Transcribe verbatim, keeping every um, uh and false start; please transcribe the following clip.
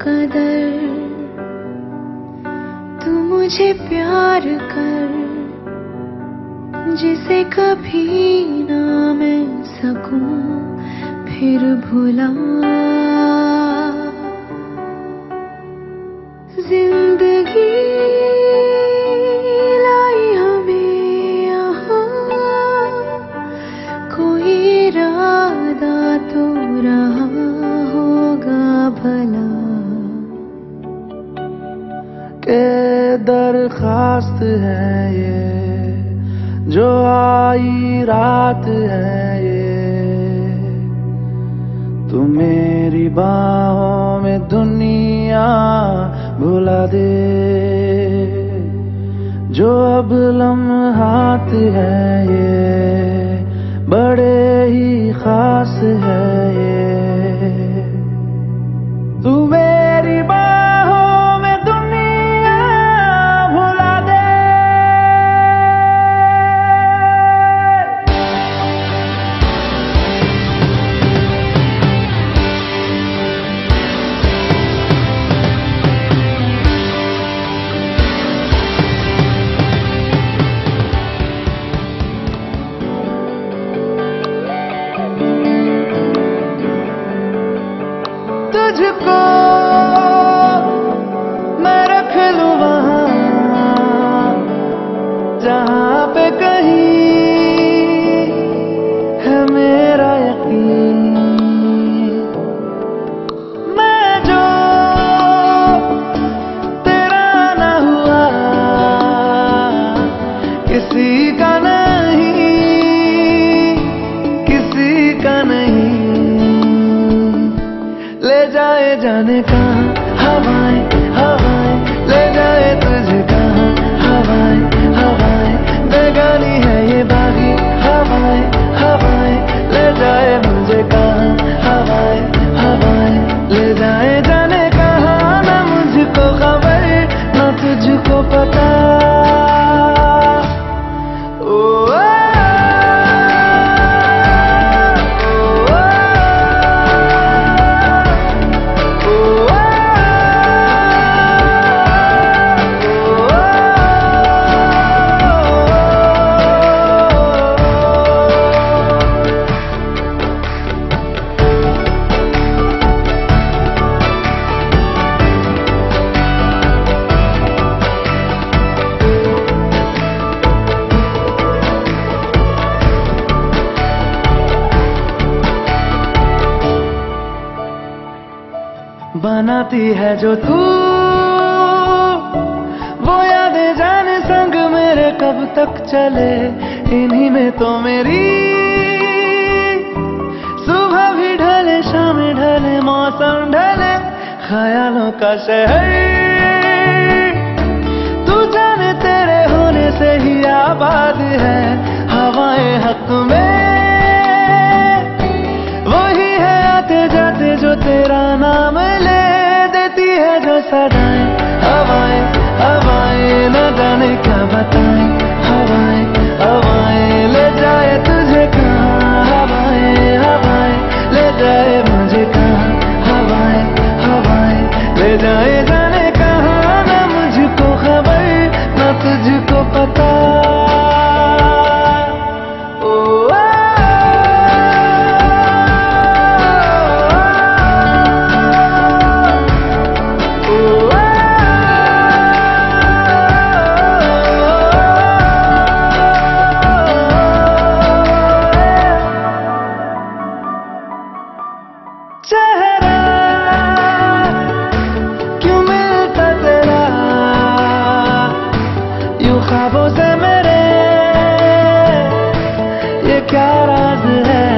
कदर तू मुझे प्यार कर, जिसे कभी ना मैं सकूं फिर भुला। जिंदगी लाई हमें यहाँ, कोई इरादा तो रहा होगा भला। के दरखास्त है ये जो आई रात है ये, तू मेरी बाहों में दुनिया भुला दे। जो अब लम्हात है ये बड़े ही खास है ये, तू मेरी बाहों में दुनिया भुला दे। तुझको मैं रख लूं वहां जहां पे कहीं है मेरा यकीन। मैं जो तेरा ना हुआ किसी का नहीं, किसी का नहीं। ले जाए जाने कहाँ हवाएं हवाएं, ले जाए तुझे कहाँ हवाएं हवाएं। बेगानी है ये बागी हवाएं हवाएं, ले जाए मुझे कहाँ हवाएं हवाएं। ले जाए जाने कहाँ, ना मुझको खबर ना तुझको पता। बनाती है जो तू वो यादें जाने संग मेरे कब तक चले। इन्हीं में तो मेरी सुबह भी ढले शाम ढले मौसम ढले, ख्यालों का शहर तू जाने तेरे होने से ही आबाद है। हवाएं हक में वही है आते जाते जो तेरा नाम ले देती है जो सदाएं। हवाएं हवाएं न जाने क्या बताएं, हवाएं हवाएं ले जाए तुझे कहाँ। हवाएं हवाएं ले जाए मुझे कहाँ। हवाएं हवाएं ले जाए जाने कहाँ, ना मुझको खबर ना तुझको पता। चेहरा क्यों मिलता तेरा यूं ख्वाबों से मेरे, ये क्या राज है।